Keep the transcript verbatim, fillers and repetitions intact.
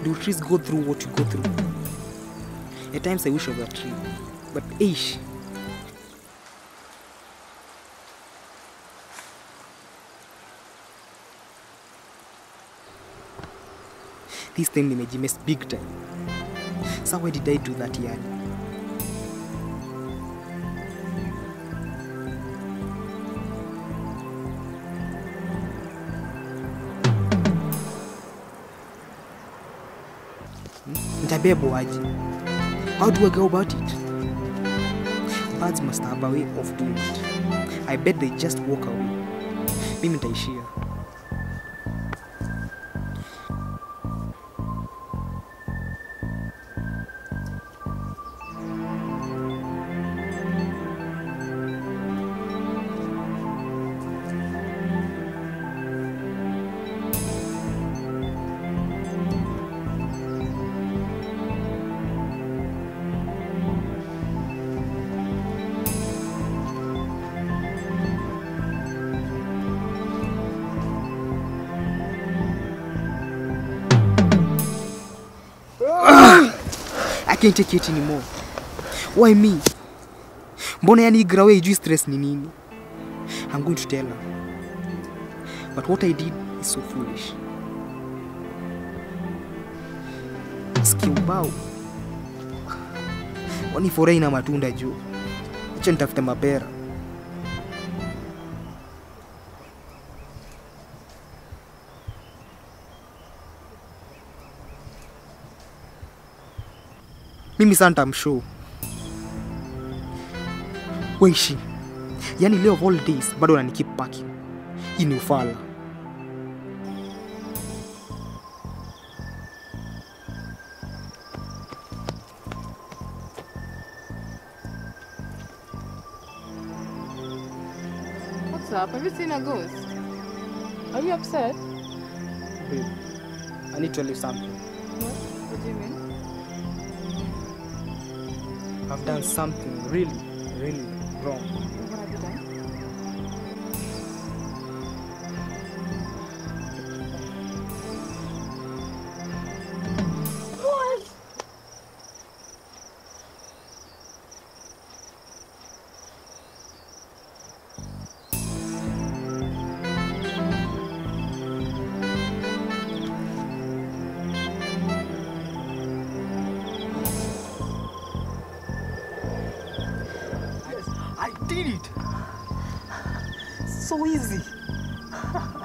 Do trees go through what you go through? At times I wish I was a tree, but ish. This time nimejimes big time. So why did I do that yani? Nitabebwa aje? How do I go about it? Birds must have a way of doing it. I bet they just walk away. Mimi nitaishia. I can't take it anymore. Why me? Mbona yani igrawe ijui stress ni nini? I'm going to tell her. But what I did is so foolish. Sikia ubao. Wani forai na matunda juu. Acha nitafute mapera. Mimi santa I'm sure. Weishi. Yani leo of all days bado unani keep packing. Hii ni ufala. What's up? Have you seen a ghost? Are you upset? Babe, I need to tell you something. What? What do you mean? I've done something really, really wrong. What have you done? What? I did it. So easy.